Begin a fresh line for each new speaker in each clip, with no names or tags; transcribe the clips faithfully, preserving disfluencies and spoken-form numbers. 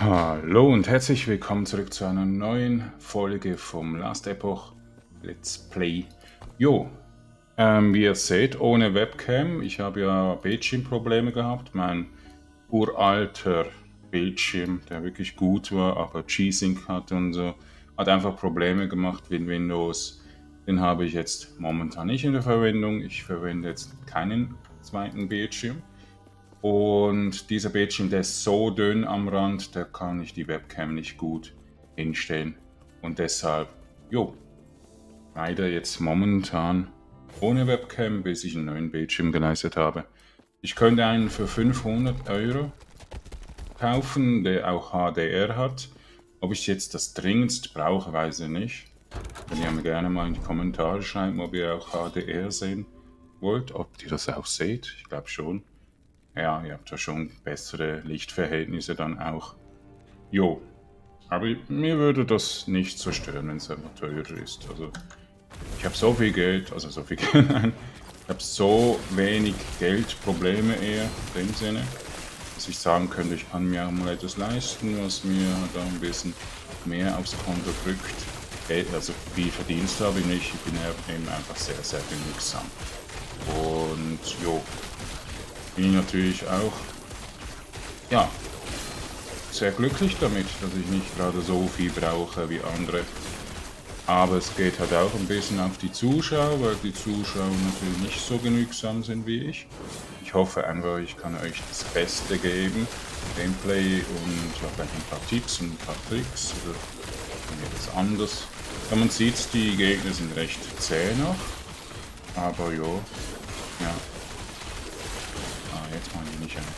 Hallo und herzlich willkommen zurück zu einer neuen Folge vom Last Epoch Let's Play. Jo, ähm, wie ihr seht, ohne Webcam. Ich habe ja Bildschirmprobleme gehabt. Mein uralter Bildschirm, der wirklich gut war, aber G-Sync hatte und so, hat einfach Probleme gemacht mit Windows. Den habe ich jetzt momentan nicht in der Verwendung. Ich verwende jetzt keinen zweiten Bildschirm. Und dieser Bildschirm, der ist so dünn am Rand, da kann ich die Webcam nicht gut hinstellen. Und deshalb, jo, leider jetzt momentan ohne Webcam, bis ich einen neuen Bildschirm geleistet habe. Ich könnte einen für fünfhundert Euro kaufen, der auch H D R hat. Ob ich jetzt das dringendst brauche, weiß ich nicht. Könnt ihr mir gerne mal in die Kommentare schreiben, ob ihr auch H D R sehen wollt, ob ihr das auch seht. Ich glaube schon. Ja, ihr habt ja schon bessere Lichtverhältnisse dann auch. Jo, aber mir würde das nicht so stören, wenn es einfach teurer ist. Also ich habe so viel Geld, also so viel Geld, nein, ich habe so wenig Geldprobleme eher in dem Sinne, dass ich sagen könnte, ich kann mir auch mal etwas leisten, was mir da ein bisschen mehr aufs Konto drückt. Also viel Verdienst habe ich nicht, ich bin eben einfach sehr, sehr genügsam. Und jo, bin ich natürlich auch, ja, sehr glücklich damit, dass ich nicht gerade so viel brauche wie andere. Aber es geht halt auch ein bisschen auf die Zuschauer, weil die Zuschauer natürlich nicht so genügsam sind wie ich. Ich hoffe einfach, ich kann euch das Beste geben, Gameplay und ja, vielleicht ein paar Tipps und ein paar Tricks oder etwas anderes. Ja, man sieht, die Gegner sind recht zäh noch, aber jo, ja. Jetzt mal die nicht einfach.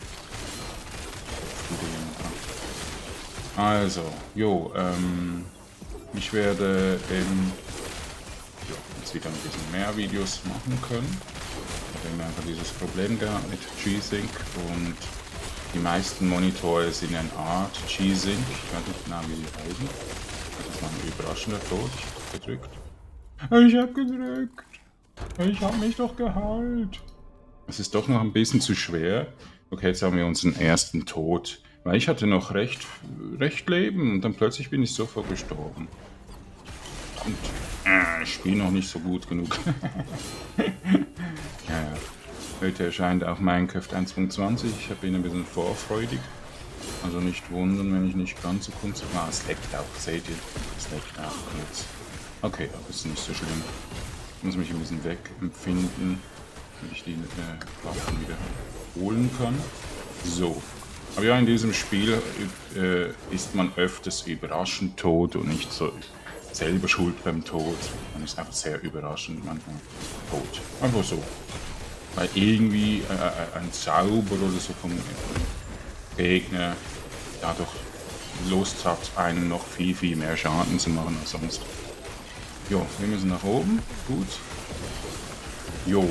Also, jo, ähm, ich werde eben jo, jetzt wieder ein bisschen mehr Videos machen können. Ich habe eben einfach dieses Problem gehabt mit G-Sync und die meisten Monitore sind eine Art G-Sync. Ich weiß nicht genau, wie sie heißen. Das ist mal ein überraschender Tod. Ich habe gedrückt. Ich habe gedrückt. Ich habe mich doch geheilt. Es ist doch noch ein bisschen zu schwer. Okay, jetzt haben wir unseren ersten Tod. Weil ich hatte noch recht, recht Leben und dann plötzlich bin ich sofort gestorben. Und äh, ich spiele noch nicht so gut genug. Ja, ja. Heute erscheint auch Minecraft eins Punkt zwanzig. Ich bin ein bisschen vorfreudig. Also nicht wundern, wenn ich nicht ganz so konzentriert. Ah, es leckt auch, seht ihr? Es leckt auch kurz. Okay, aber ist nicht so schlimm. Ich muss mich ein bisschen wegempfinden, damit ich die äh, Waffen wieder holen kann. So. Aber ja, in diesem Spiel äh, ist man öfters überraschend tot und nicht so selber schuld beim Tod. Man ist einfach sehr überraschend manchmal tot. Einfach so. Weil irgendwie äh, ein Zauber oder so vom Gegner dadurch Lust hat, einen noch viel, viel mehr Schaden zu machen als sonst. Jo, wir müssen nach oben. Gut. Jo.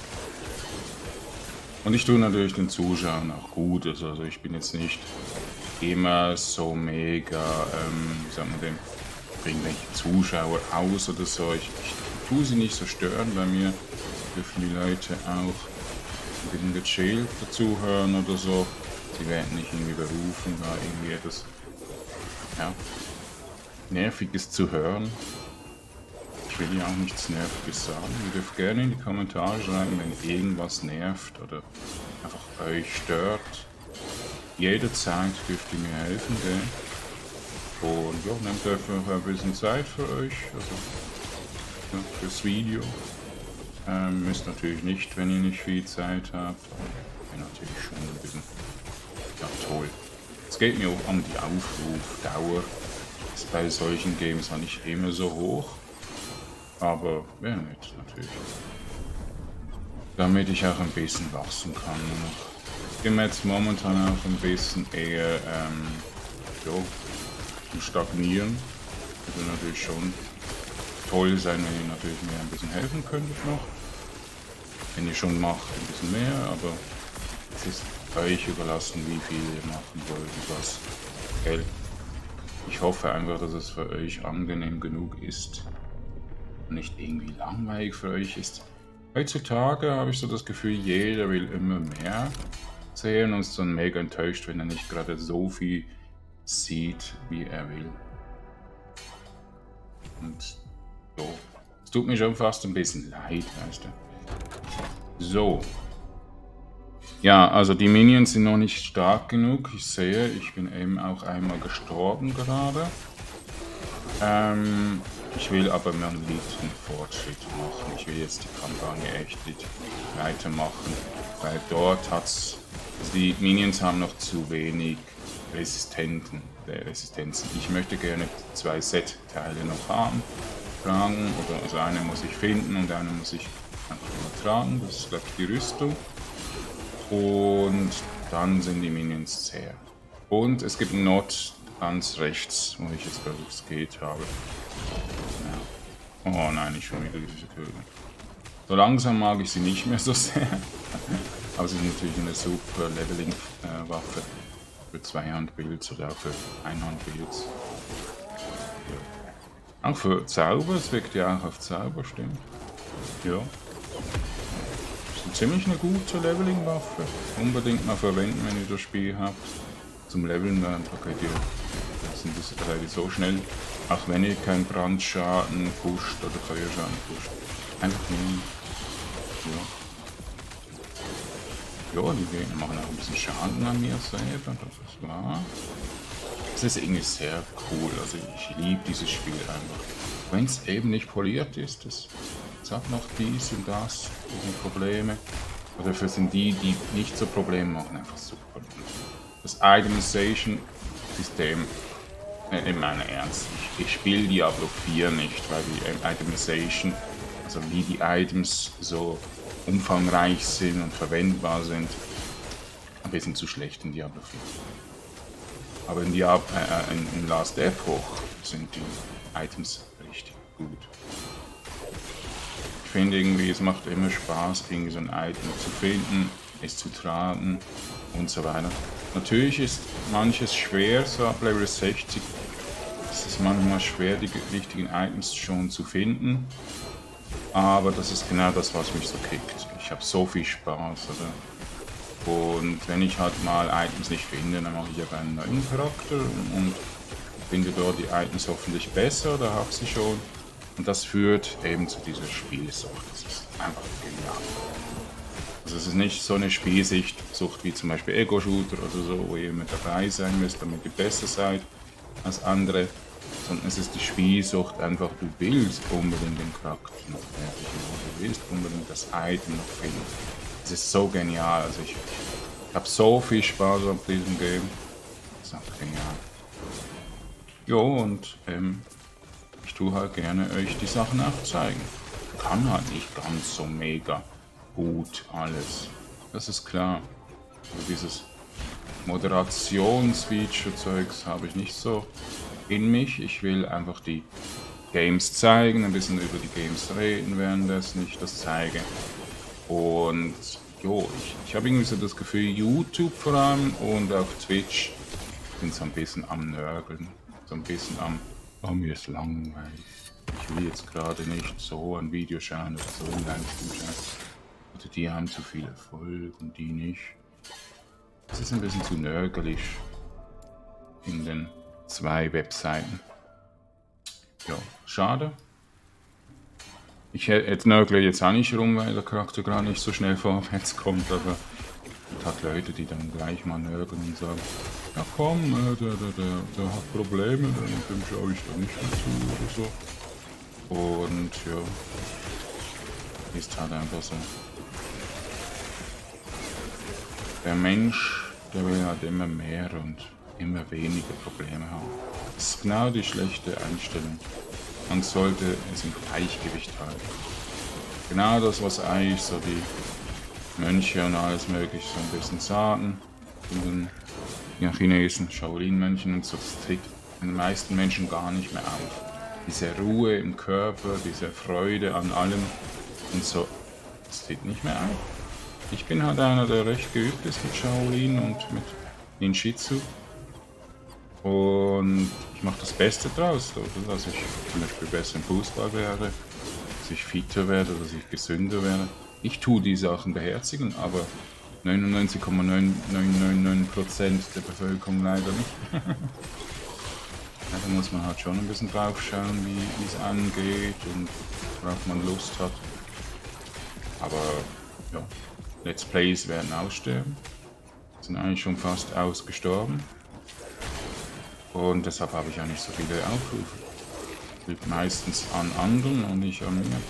Und ich tue natürlich den Zuschauern auch gut. Also, also ich bin jetzt nicht immer so mega, ähm, wie sagt man dem, irgendwelche Zuschauer aus oder so. Ich, ich tue sie nicht so stören. Bei mir dürfen die Leute auch ein bisschen gechillt dazuhören oder so. Sie werden nicht irgendwie berufen, da irgendwie etwas, ja, Nerviges zu hören. Ich will ja auch nichts Nerviges sagen. Ihr dürft gerne in die Kommentare schreiben, wenn irgendwas nervt oder einfach euch stört. Jederzeit dürft ihr mir helfen, gell? Und ja, nehmt einfach ein bisschen Zeit für euch, also ja, fürs Video. Ähm, müsst natürlich nicht, wenn ihr nicht viel Zeit habt. Aber ja, natürlich schon ein bisschen. Ja, toll. Es geht mir auch um die Aufrufdauer. Ist bei solchen Games auch nicht immer so hoch. Aber wäre nett, natürlich. Damit ich auch ein bisschen wachsen kann. Ich bin jetzt momentan auch ein bisschen eher ähm, jo, zu stagnieren. Würde natürlich schon toll sein, wenn ihr natürlich mir ein bisschen helfen könntet noch. Wenn ihr schon macht, ein bisschen mehr, aber es ist euch überlassen, wie viel ihr machen wollt und was. Gell? Ich hoffe einfach, dass es für euch angenehm genug ist. Nicht irgendwie langweilig für euch ist. Heutzutage habe ich so das Gefühl, jeder will immer mehr sehen und ist dann mega enttäuscht, wenn er nicht gerade so viel sieht, wie er will. Und so. Es tut mir schon fast ein bisschen leid, weißt du. So. Ja, also die Minions sind noch nicht stark genug. Ich sehe, ich bin eben auch einmal gestorben gerade. Ähm, ich will aber meinen liebsten Fortschritt machen. Ich will jetzt die Kampagne echt weitermachen, weil dort hat's, also die Minions haben noch zu wenig Resistenten, äh, Resistenzen. Ich möchte gerne zwei Set-Teile noch haben, tragen, oder also eine muss ich finden und eine muss ich einfach übertragen. Das ist, glaube ich, die Rüstung. Und dann sind die Minions zäh. Und es gibt einen Not ganz rechts, wo ich jetzt gerade das geht habe. Ja. Oh nein, nicht schon wieder diese Köder. So langsam mag ich sie nicht mehr so sehr. Aber sie sind natürlich eine super Leveling-Waffe äh, für Zweihand-Builds oder auch für Einhand-Builds. Ja. Auch für Zauber, es wirkt ja auch auf Zauber, stimmt. Ja. Ziemlich eine gute Leveling-Waffe. Unbedingt mal verwenden, wenn ihr das Spiel habt. Zum Leveln, dann könnt ihr, sind das seid ihr so schnell, auch wenn ihr keinen Brandschaden pusht oder Feuerschaden pusht. Einfach nehmen. Ja. Ja, die Gegner machen auch ein bisschen Schaden an mir selber, das ist wahr. Das ist irgendwie sehr cool, also ich liebe dieses Spiel einfach. Wenn es eben nicht poliert ist, das Es hat noch dies und das, diese Probleme. Aber dafür sind die, die nicht so Probleme machen, einfach super. Das Itemization-System, äh, in meiner Ernst, ich, ich spiele Diablo vier nicht, weil die Itemization, also wie die Items so umfangreich sind und verwendbar sind, ein bisschen zu schlecht in Diablo vier. Aber in, Diab äh, in, in Last Epoch sind die Items richtig gut. Ich finde irgendwie, es macht immer Spaß, irgendwie so ein Item zu finden, es zu tragen und so weiter. Natürlich ist manches schwer, so ab Level sechzig ist es manchmal schwer, die richtigen Items schon zu finden. Aber das ist genau das, was mich so kickt. Ich habe so viel Spaß, oder? Und wenn ich halt mal Items nicht finde, dann mache ich aber einen neuen Charakter und finde dort die Items hoffentlich besser, da habe ich sie schon. Und das führt eben zu dieser Spielsucht. Das ist einfach genial. Also es ist nicht so eine Spielsucht wie zum Beispiel Ego-Shooter oder so, wo ihr immer dabei sein müsst, damit ihr besser seid als andere. Sondern es ist die Spielsucht einfach, du willst unbedingt den Charakter noch fertig machen. Du willst unbedingt das Item noch finden. Es ist so genial. Also ich, ich habe so viel Spaß auf diesem Game. Das ist einfach genial. Jo, und ähm, ich tue halt gerne euch die Sachen aufzeigen. Kann halt nicht ganz so mega gut alles. Das ist klar. Also dieses Moderationsfeature-Zeugs habe ich nicht so in mich. Ich will einfach die Games zeigen, ein bisschen über die Games reden, währenddessen ich das zeige. Und jo, ich, ich habe irgendwie so das Gefühl, YouTube vor allem und auch Twitch sind so ein bisschen am Nörgeln. So ein bisschen am, oh, mir ist langweilig. Ich will jetzt gerade nicht so ein Video schauen oder so ein Livestream schauen. Oder die haben zu viel Erfolg und die nicht. Das ist ein bisschen zu nörgelig in den zwei Webseiten. Ja, schade. Ich jetzt nörgle jetzt auch nicht rum, weil der Charakter gerade nicht so schnell vorwärts kommt, aber es hat Leute, die dann gleich mal nörgeln und sagen, ja komm, äh, der, der, der, der hat Probleme, dem schaue ich da nicht mehr zu oder so. Und ja, ist halt einfach so. Der Mensch, der will halt immer mehr und immer weniger Probleme haben. Das ist genau die schlechte Einstellung. Man sollte es im Gleichgewicht halten. Genau das, was eigentlich so die Mönche und alles mögliche so ein bisschen sagen. In den ja, Chinesen, Shaolin-Mönchen und so, das tritt den meisten Menschen gar nicht mehr auf. Diese Ruhe im Körper, diese Freude an allem und so, das tritt nicht mehr auf. Ich bin halt einer, der recht geübt ist mit Shaolin und mit Ninjitsu. Und ich mache das Beste draus, oder? Dass ich zum Beispiel besser im Fußball werde, dass ich fitter werde, dass ich gesünder werde. Ich tue die Sachen beherzigen, aber neunundneunzig Komma neun neun neun neun Prozent der Bevölkerung leider nicht. Ja, da muss man halt schon ein bisschen drauf schauen, wie es angeht und worauf man Lust hat. Aber ja, Let's Plays werden aussterben. Sind eigentlich schon fast ausgestorben. Und deshalb habe ich auch nicht so viele Aufrufe. Liegt meistens an anderen und nicht an mir.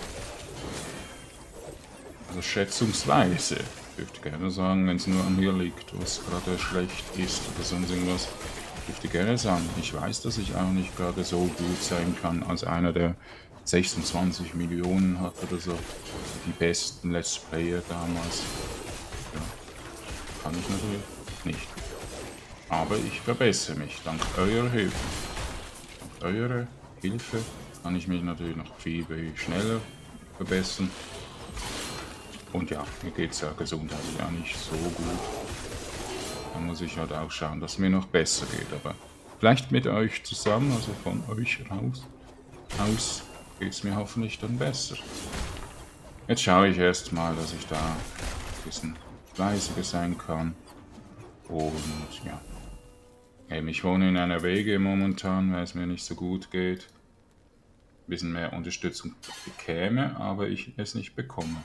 Also schätzungsweise. Ich dürfte gerne sagen, wenn es nur an mir liegt, was gerade schlecht ist oder sonst irgendwas. Ich dürfte gerne sagen. Ich weiß, dass ich auch nicht gerade so gut sein kann als einer, der sechsundzwanzig Millionen hat oder so. Die besten Let's Player damals. Ja, kann ich natürlich nicht. Aber ich verbessere mich, dank eurer Hilfe. Dank eurer Hilfe kann ich mich natürlich noch viel, viel schneller verbessern. Und ja, mir geht es ja gesundheitlich auch nicht so gut. Da muss ich halt auch schauen, dass es mir noch besser geht. Aber vielleicht mit euch zusammen, also von euch raus, aus, geht es mir hoffentlich dann besser. Jetzt schaue ich erst mal, dass ich da ein bisschen fleißiger sein kann. Und ja, eben, ich wohne in einer W G momentan, weil es mir nicht so gut geht. Ein bisschen mehr Unterstützung bekäme, aber ich es nicht bekomme.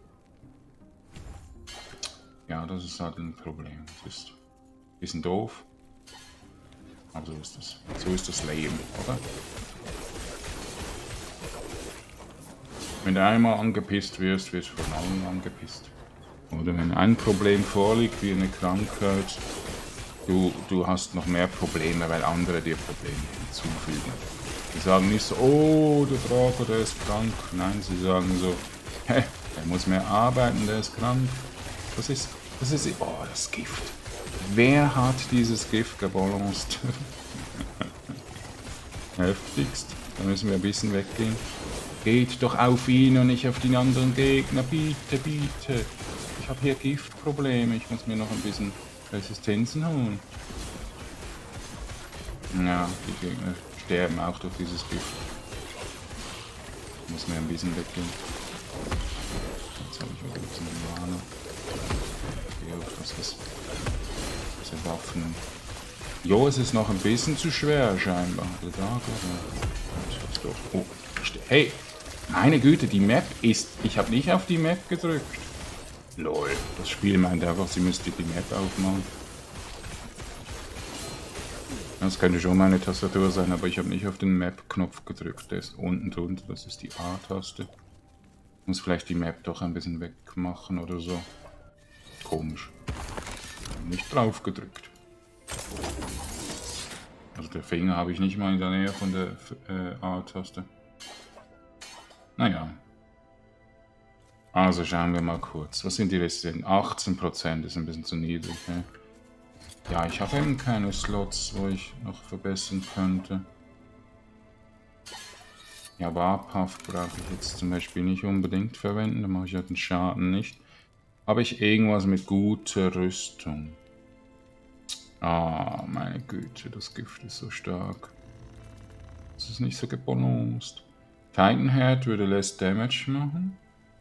Ja, das ist halt ein Problem. Das ist ein bisschen doof. Aber so ist das. So ist das Leben, oder? Wenn du einmal angepisst wirst, wirst du von allen angepisst. Oder wenn ein Problem vorliegt, wie eine Krankheit, du, du hast noch mehr Probleme, weil andere dir Probleme hinzufügen. Die sagen nicht so, oh, der Draco, der ist krank. Nein, sie sagen so, hä, der muss mehr arbeiten, der ist krank. Das ist, das ist, oh, das Gift. Wer hat dieses Gift gebalanced? Heftigst. Da müssen wir ein bisschen weggehen. Geht doch auf ihn und nicht auf den anderen Gegner. Bitte, bitte. Ich habe hier Giftprobleme. Ich muss mir noch ein bisschen Resistenzen holen. Ja, die Gegner sterben auch durch dieses Gift. Ich muss mir ein bisschen weggehen. Jetzt habe ich auch ein bisschen Mana. Ich gehe auf das, was diese Waffen. Jo, es ist noch ein bisschen zu schwer scheinbar. Oh, hey, meine Güte, die Map ist. Ich habe nicht auf die Map gedrückt. Lol, das Spiel meint einfach, sie müsste die Map aufmachen. Das könnte schon meine Tastatur sein, aber ich habe nicht auf den Map-Knopf gedrückt. Der ist unten drunter, das ist die A-Taste. Muss vielleicht die Map doch ein bisschen wegmachen oder so. Komisch. Nicht drauf gedrückt. Also der Finger habe ich nicht mal in der Nähe von der äh, A-Taste. Naja. Also schauen wir mal kurz. Was sind die letzten? achtzehn Prozent ist ein bisschen zu niedrig. Ne? Ja, ich habe eben keine Slots, wo ich noch verbessern könnte. Ja, Warpath brauche ich jetzt zum Beispiel nicht unbedingt verwenden. Da mache ich ja den Schaden nicht. Habe ich irgendwas mit guter Rüstung? Ah, meine Güte, das Gift ist so stark. Das ist nicht so gebalanced. Titan Head würde less Damage machen.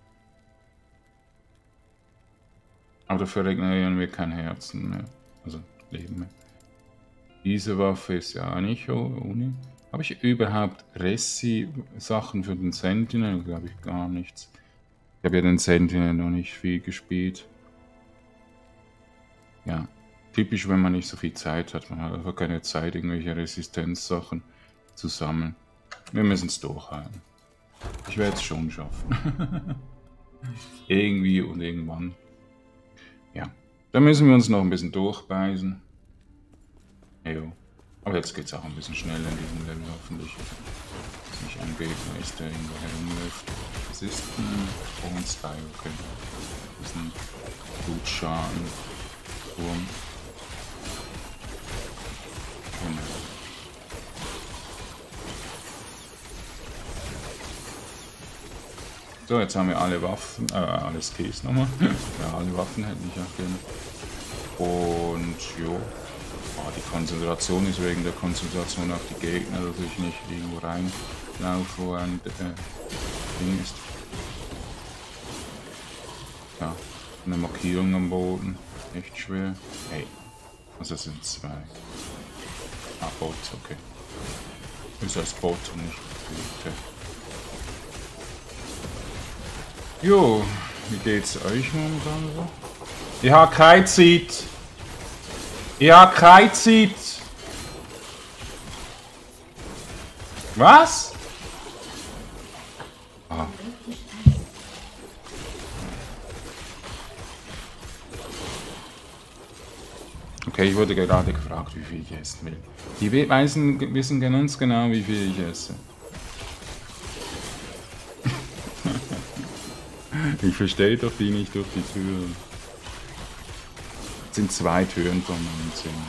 Aber dafür regenerieren wir kein Herzen mehr. Also Leben mehr. Diese Waffe ist ja nicht ohne. Habe ich überhaupt Ressi-Sachen für den Sentinel? Glaube ich gar nichts. Ich habe ja den Sentinel noch nicht viel gespielt. Ja, typisch, wenn man nicht so viel Zeit hat. Man hat einfach keine Zeit, irgendwelche Resistenzsachen zu sammeln. Wir müssen es durchhalten. Ich werde es schon schaffen. Irgendwie und irgendwann. Ja, da müssen wir uns noch ein bisschen durchbeißen. Jo. Aber jetzt geht es auch ein bisschen schneller in diesem Level hoffentlich. Dass nicht ein Gegner ist, der irgendwo herumläuft. Das ist ein Bone-Style, okay. Das ist ein Blutschaden. Wurm. Genau. So, jetzt haben wir alle Waffen, äh, alle Skills nochmal. Ja, alle Waffen hätte ich auch gerne. Und, jo. Oh, die Konzentration ist wegen der Konzentration auf die Gegner, dass ich nicht irgendwo reinlaufe, wo ein äh, Ding ist. Ja, Eine Markierung am Boden. Echt schwer. Hey. Also es sind zwei. Ah, Bots, okay. Ist das Bot nicht? Okay. Jo, wie geht's euch momentan so? Ich hab keine Zeit. Ich hab keine Zeit. Was? Ah. Okay, ich wurde gerade gefragt, wie viel ich essen will. Die wissen, wissen ganz genau, wie viel ich esse. Ich verstehe doch die nicht durch die Tür. Es sind zwei Türen von meinem Zimmer.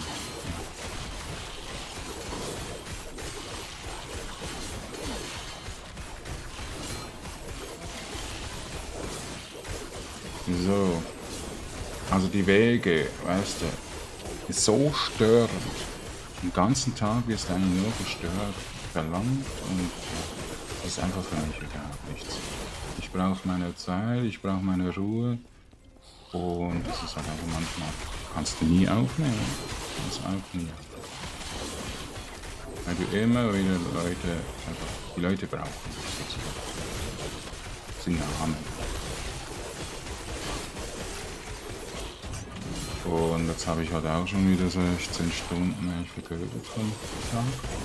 So. Also die Wege, weißt du, ist so störend. Den ganzen Tag wirst du eigentlich nur gestört, verlangt und das ist einfach für mich überhaupt nichts. Ich brauche meine Zeit, ich brauche meine Ruhe und das ist halt einfach manchmal, kannst du nie aufnehmen. Kannst du auch nie. Weil du immer wieder Leute, einfach, die Leute brauchen. Das sind Namen. Und jetzt habe ich heute auch schon wieder sechzehn Stunden vergeudet vom Tag.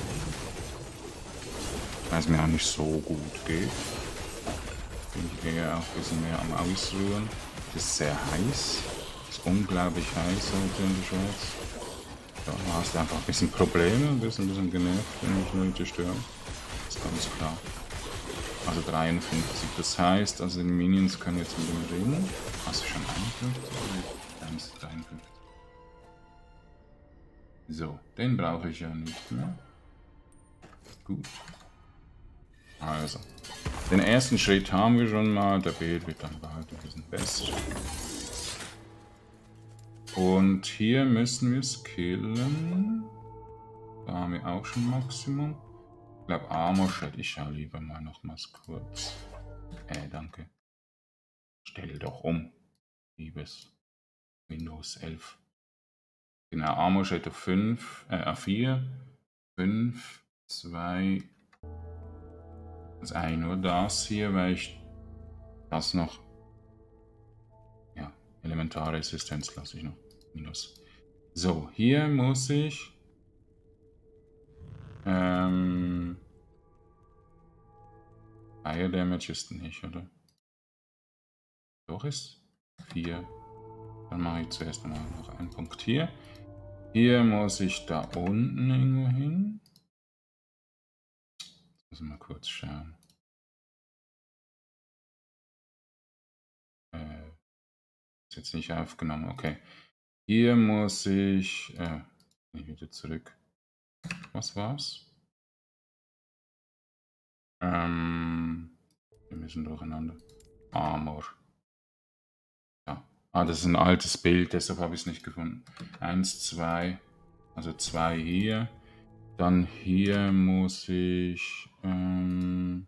Weil es mir auch nicht so gut geht. Bin ich eher auch ein bisschen mehr am Ausruhen. Es ist sehr heiß. Es ist unglaublich heiß heute in der Schweiz. Da hast du einfach ein bisschen Probleme, ein bisschen, ein bisschen genervt, wenn mich Leute stören. Das ist ganz klar. Also dreiundfünfzig. Das heißt, also die Minions können jetzt mit dem reden. Hast du schon einundfünfzig? dreiundfünfzig. So, den brauche ich ja nicht mehr. Gut. Also, den ersten Schritt haben wir schon mal. Der Bild wird dann bald ein bisschen besser. Und hier müssen wir skillen. Da haben wir auch schon Maximum. Ich glaube, Armor hätte ich schaue lieber mal nochmals kurz. Äh, danke. Stell doch um. Liebes Windows elf. Genau, Armor steht auf fünf, äh, auf vier, fünf, zwei, also eigentlich nur das hier, weil ich das noch, ja, Elementarresistenz lasse ich noch, minus. So, hier muss ich, ähm, Fire Damage ist nicht, oder? Doch ist vier. Dann mache ich zuerst mal noch einen Punkt hier. Hier muss ich da unten irgendwo hin. Muss mal kurz schauen. Äh, ist jetzt nicht aufgenommen, okay. Hier muss ich, äh, wieder zurück. Was war's? Ähm, wir müssen durcheinander. Armor. Ja. Ah, das ist ein altes Bild, deshalb habe ich es nicht gefunden. Eins, zwei, also zwei hier. Dann hier muss ich ähm,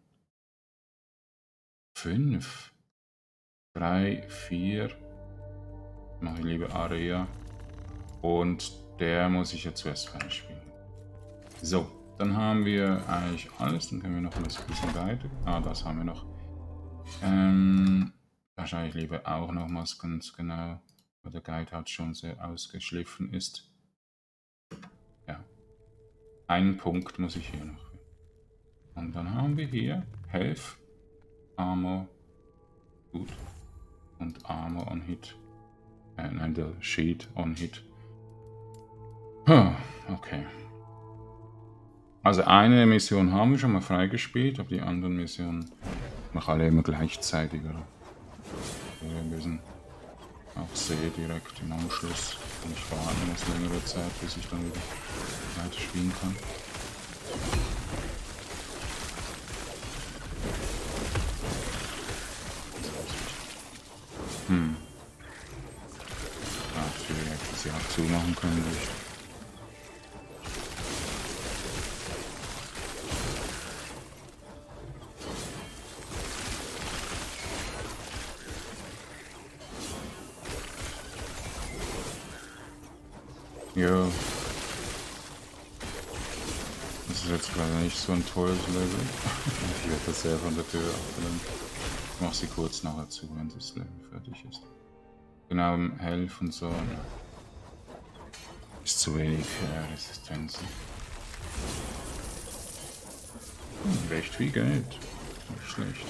fünf, drei, vier. Mache ich lieber Area. Und der muss ich ja zuerst freispielen. So, dann haben wir eigentlich alles. Dann können wir noch ein bisschen weiter. Ah, das haben wir noch. Ähm, wahrscheinlich lieber auch nochmals ganz genau, weil der Guide hat schon sehr ausgeschliffen ist. Ja. Einen Punkt muss ich hier noch. Und dann haben wir hier Health, Armor, gut. Und Armor on Hit. Äh, nein, der Sheet on Hit. Huh, okay. Also eine Mission haben wir schon mal freigespielt, aber die anderen Missionen machen alle immer gleichzeitig. Oder? Wir müssen auch sehr direkt im Anschluss. Und ich warte jetzt längere Zeit, bis ich dann wieder weiter spielen kann. Hm. Ach, ich hätte das ja auch zumachen können. Durch. Ja. Das ist jetzt leider nicht so ein tolles Level. Ich werde das sehr von der Tür abgelenkt. Ich mache sie kurz nachher zu, wenn das Level fertig ist. Genau, im Health und so. Ist zu wenig äh, Resistenzen. Hm, recht viel Geld. Nicht schlecht.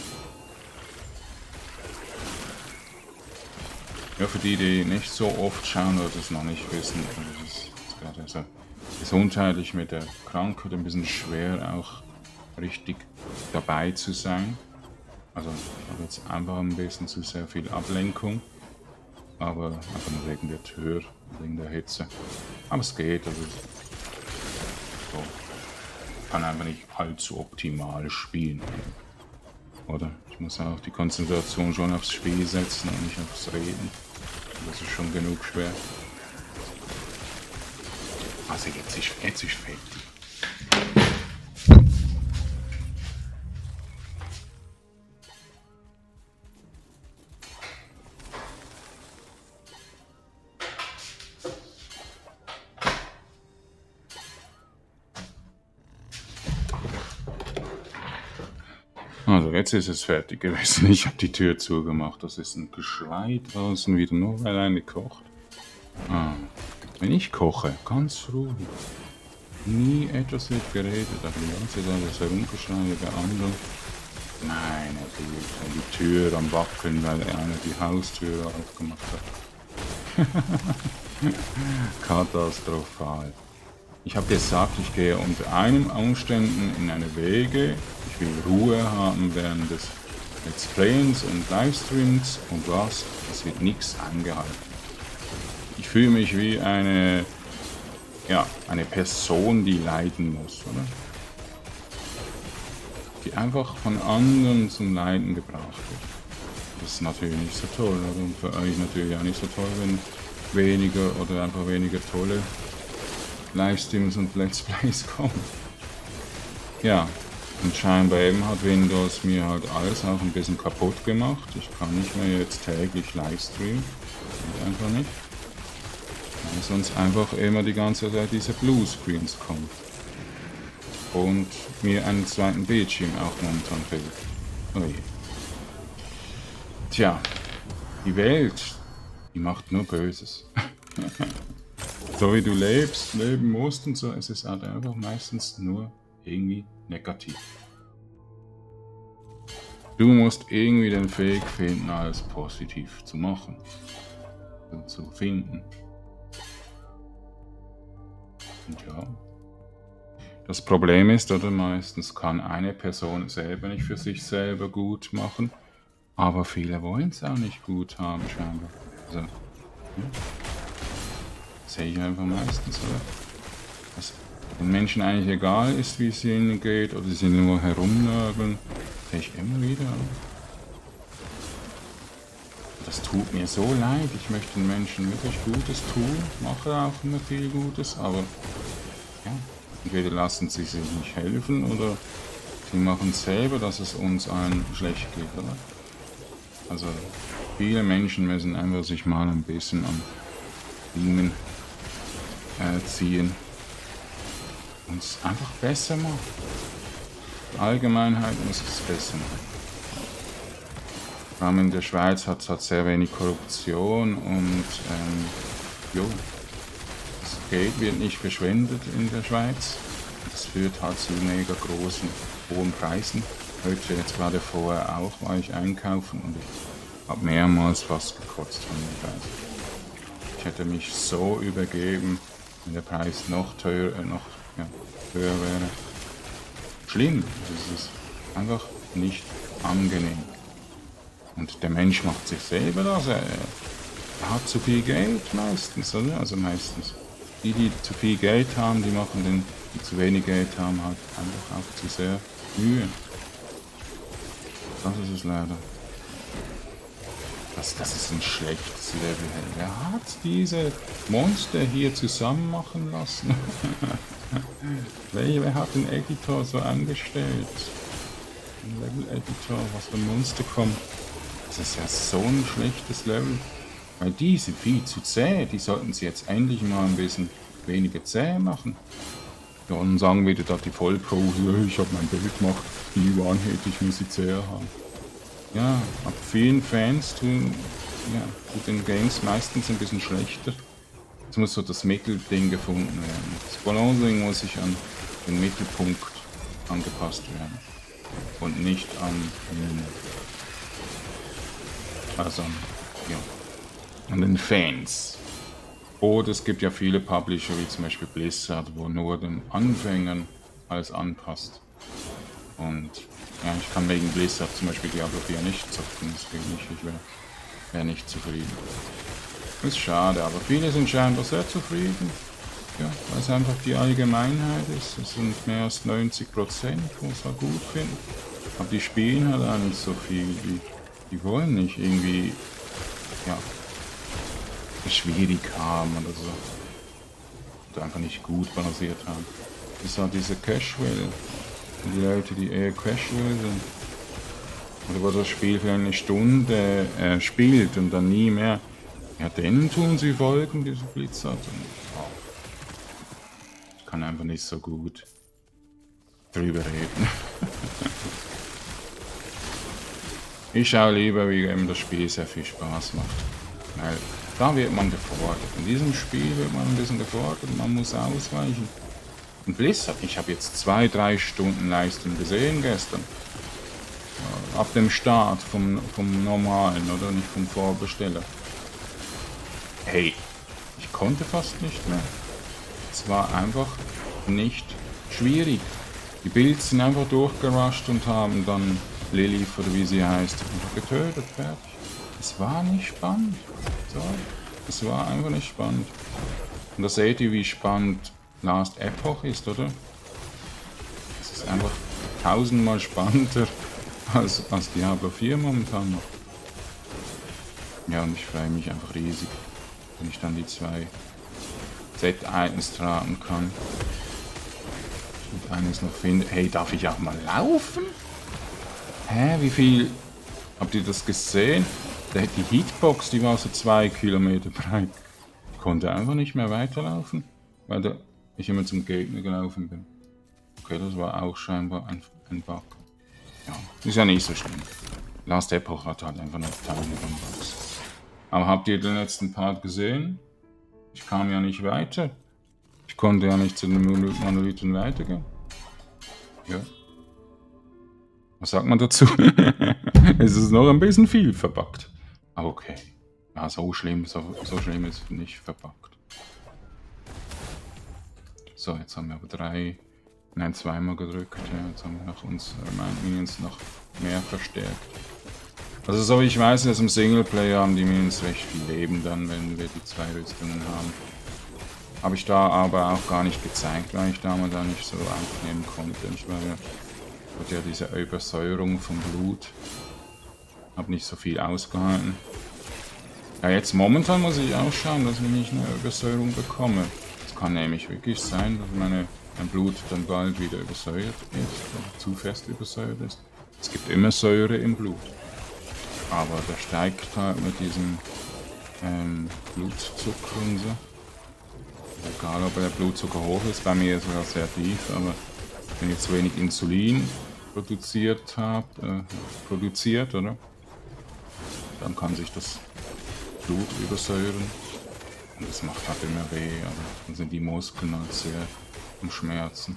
Ja, für die, die nicht so oft schauen oder das noch nicht wissen, das ist gerade also gesundheitlich mit der Krankheit ein bisschen schwer, auch richtig dabei zu sein. Also ich habe jetzt einfach ein bisschen zu sehr viel Ablenkung, aber einfach nur wegen der Tür, wegen der Hitze. Aber es geht, also so. Ich kann einfach nicht allzu optimal spielen. Oder? Ich muss auch die Konzentration schon aufs Spiel setzen und nicht aufs Reden. Das ist schon genug schwer. Also jetzt ist, jetzt ist fertig. Also jetzt ist es fertig gewesen. Ich habe die Tür zugemacht. Das ist ein Geschrei draußen wieder, nur weil eine kocht. Ah. Wenn ich koche, ganz ruhig. Nie etwas wird geredet, aber die ganze Zeit das Herumgeschrei bei anderen. Nein, die, die Tür am Wackeln, weil einer die Haustür aufgemacht hat. Katastrophal. Ich habe gesagt, ich gehe unter einem Umständen in eine Wege. Ich will Ruhe haben während des Let's Playens und Livestreams und was, es wird nichts angehalten. Ich fühle mich wie eine, ja, eine Person, die leiden muss, oder? Die einfach von anderen zum Leiden gebracht wird. Das ist natürlich nicht so toll, oder? Und für euch natürlich auch nicht so toll, wenn weniger oder einfach weniger tolle Livestreams und Let's Plays kommen. Ja, und scheinbar eben hat Windows mir halt alles auch ein bisschen kaputt gemacht. Ich kann nicht mehr jetzt täglich Livestreamen. Einfach nicht. Weil sonst einfach immer die ganze Zeit diese Bluescreens kommen. Und mir einen zweiten Bildschirm auch momentan fehlt. Oh je. Tja, die Welt, die macht nur Böses. So wie du lebst, leben musst und so, es ist halt einfach meistens nur irgendwie negativ. Du musst irgendwie den Weg finden, alles positiv zu machen. Und zu finden. Und ja. Das Problem ist, oder meistens kann eine Person selber nicht für sich selber gut machen, aber viele wollen es auch nicht gut haben, scheinbar. Also, ja. Sehe ich einfach meistens, oder? Dass den Menschen eigentlich egal ist, wie es ihnen geht, oder sie nur herumnörgeln, sehe ich immer wieder. Das tut mir so leid, ich möchte den Menschen wirklich Gutes tun, mache auch immer viel Gutes, aber ja, entweder lassen sie sich nicht helfen, oder sie machen es selber, dass es uns allen schlecht geht, oder? Also, viele Menschen müssen einfach sich mal ein bisschen an Dingen ziehen und es einfach besser machen. Die Allgemeinheit muss es besser machen. Vor allem in der Schweiz hat es halt sehr wenig Korruption und ähm, jo, das Geld wird nicht verschwendet in der Schweiz. Das führt halt zu mega großen, hohen Preisen. Heute jetzt gerade vorher auch war ich einkaufen und ich habe mehrmals fast gekotzt von dem Preis. Ich hätte mich so übergeben, wenn der Preis noch teuer, äh, noch ja, höher wäre. Schlimm, das ist einfach nicht angenehm. Und der Mensch macht sich selber das, er, er hat zu viel Geld meistens, oder? Also meistens. Die, die zu viel Geld haben, die machen den, die zu wenig Geld haben, halt einfach auch zu sehr Mühe. Das ist es leider. Das, das ist ein schlechtes Level. Wer hat diese Monster hier zusammen machen lassen? Wer hat den Editor so angestellt? Ein Level-Editor, was für Monster kommt. Das ist ja so ein schlechtes Level. Weil die sind viel zu zäh. Die sollten sie jetzt endlich mal ein bisschen wenige zäh machen. Ja, und dann sagen wieder da die Vollpros, ja, ich habe mein Bild gemacht, die One-Hit, ich muss sie zäh haben. Ja, aber vielen Fans tun, ja, tut den Games meistens ein bisschen schlechter. Es muss so das Mittelding gefunden werden. Das Balancing muss sich an den Mittelpunkt angepasst werden. Und nicht an, also, ja, an den Fans. Oder es gibt ja viele Publisher, wie zum Beispiel Blizzard, wo nur den Anfängern alles anpasst. Und ja, ich kann wegen Blizzard zum Beispiel Diablo vier nicht zocken, das geht nicht, ich wäre wär nicht zufrieden. Ist schade, aber viele sind scheinbar sehr zufrieden. Ja, weil es einfach die Allgemeinheit ist. Es sind mehr als neunzig Prozent, wo es halt gut finden. Aber die spielen halt auch nicht so viel. Die, die wollen nicht irgendwie, ja, schwierig haben oder so. Oder einfach nicht gut balanciert haben. Das ist halt diese Casual. Die Leute, die eher Casual sind. Oder wo das Spiel für eine Stunde äh, spielt und dann nie mehr. Ja, denen tun sie folgen, diese Blizzard. Ich kann einfach nicht so gut drüber reden. Ich schaue lieber, wie eben das Spiel sehr viel Spaß macht. Weil da wird man gefordert. In diesem Spiel wird man ein bisschen gefordert und man muss ausweichen. Und Blizzard, ich habe jetzt zwei, drei Stunden Leistung gesehen gestern. Ab dem Start vom, vom normalen, oder nicht vom Vorbesteller. Hey, ich konnte fast nicht mehr. Es war einfach nicht schwierig. Die Builds sind einfach durchgerusht und haben dann Lilith, oder wie sie heißt, getötet, fertig. Es war nicht spannend. So, es war einfach nicht spannend. Und da seht ihr, wie spannend Last Epoch ist, oder? Es ist einfach tausendmal spannender als, als Diablo vier momentan noch. Ja, und ich freue mich einfach riesig, wenn ich dann die zwei Z-Items tragen kann. Und eines noch finde. Hey, darf ich auch mal laufen? Hä, wie viel? Habt ihr das gesehen? Die Hitbox, die war so zwei Kilometer breit. Ich konnte einfach nicht mehr weiterlaufen, weil da ich immer zum Gegner gelaufen bin. Okay, das war auch scheinbar ein, ein Bug. Ja, ist ja nicht so schlimm. Last Epoch hat halt einfach noch tausend Bugs. Aber habt ihr den letzten Part gesehen? Ich kam ja nicht weiter. Ich konnte ja nicht zu den Monolithen weitergehen. Ja. Was sagt man dazu? Es ist noch ein bisschen viel verbuggt. Aber okay. Ja, so schlimm, so, so schlimm ist es nicht verbuggt. So, jetzt haben wir aber drei, nein, zweimal gedrückt. Ja, jetzt haben wir noch unsere Minions noch mehr verstärkt. Also so wie ich weiß, dass im Singleplayer haben die Minions recht viel Leben dann, wenn wir die zwei Rüstungen haben. Habe ich da aber auch gar nicht gezeigt, weil ich damals da nicht so einfach nehmen konnte. Ich war ja, hatte ja diese Übersäuerung vom Blut. Habe nicht so viel ausgehalten. Ja, jetzt momentan muss ich auch schauen, dass ich nicht eine Übersäuerung bekomme. Es kann nämlich wirklich sein, dass meine, mein Blut dann bald wieder übersäuert ist, oder zu fest übersäuert ist. Es gibt immer Säure im Blut. Aber der steigt halt mit diesem ähm, Blutzucker und so. Egal, ob der Blutzucker hoch ist, bei mir ist er sehr tief, aber wenn ich zu wenig Insulin produziert habe, äh, produziert, oder? Dann kann sich das Blut übersäuren und das macht halt immer weh, aber dann sind die Muskeln halt sehr am Schmerzen.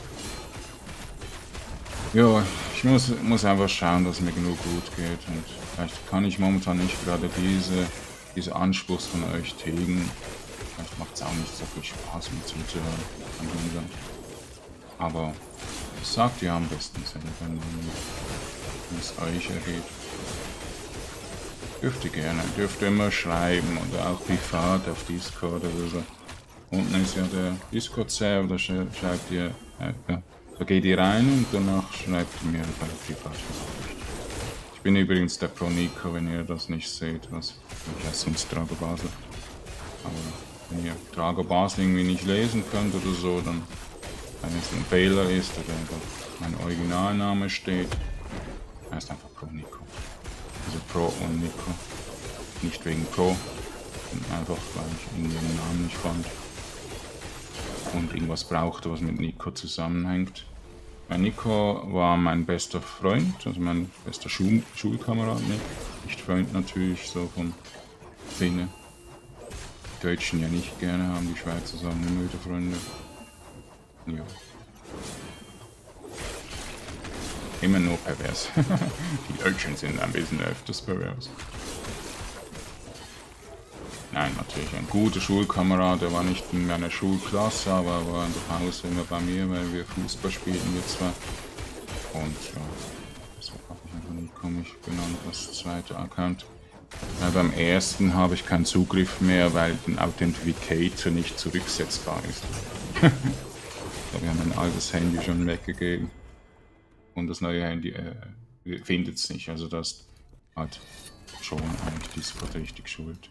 Ja, ich muss, muss einfach schauen, dass es mir genug gut geht und vielleicht kann ich momentan nicht gerade diese, diese Anspruchs von euch tilgen. Vielleicht macht es auch nicht so viel Spaß mit zuzuhören. Aber das sagt ihr am besten selber, wenn es euch ergeht. Dürft ihr gerne, dürft ihr immer schreiben oder auch privat auf Discord oder so. Unten ist ja der Discord-Server, da schreibt ihr, äh, ja, da geht ihr rein und danach schreibt ihr mir bei privat. Ich bin übrigens der Pro Nico, wenn ihr das nicht seht, was ich heiße sonst Drago Basel. Aber wenn ihr Drago Basel irgendwie nicht lesen könnt oder so, dann wenn es ein Fehler ist oder mein Originalname steht, heißt einfach Pro Nico. Also Pro und Nico. Nicht wegen Pro, sondern einfach, weil ich in den Namen nicht fand. und irgendwas brauchte, was mit Nico zusammenhängt. Mein Nico war mein bester Freund, also mein bester Schul Schulkamerad, ne? Nicht Freund natürlich, so vom Sinne. Die Deutschen ja nicht gerne haben, die Schweizer sagen immer wieder Freunde. Ja. Immer nur pervers. Die Deutschen sind ein bisschen öfters pervers. Nein, natürlich ein guter Schulkamerad, der war nicht in meiner Schulklasse, aber er war in der Pause immer bei mir, weil wir Fußball spielten, wir zwei. Und ja, deshalb habe ich einfach Nico mich genannt, das zweite Account. Ja, beim ersten habe ich keinen Zugriff mehr, weil ein Authentificator nicht zurücksetzbar ist. Wir haben ein altes Handy schon weggegeben. Und das neue Handy äh, findet es nicht, also das hat schon eigentlich Discord richtig schuld.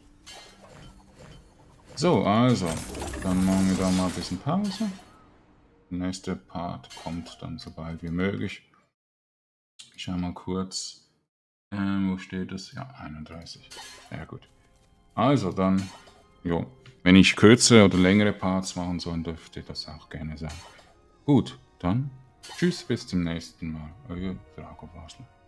So, also, dann machen wir da mal ein bisschen Pause. Der nächste Part kommt dann so bald wie möglich. Ich schau mal kurz, äh, wo steht es? Ja, einunddreißig. Ja gut. Also dann, jo, wenn ich kürzere oder längere Parts machen soll, dürfte das auch gerne sein. Gut, dann tschüss, bis zum nächsten Mal. Euer Drago Basler.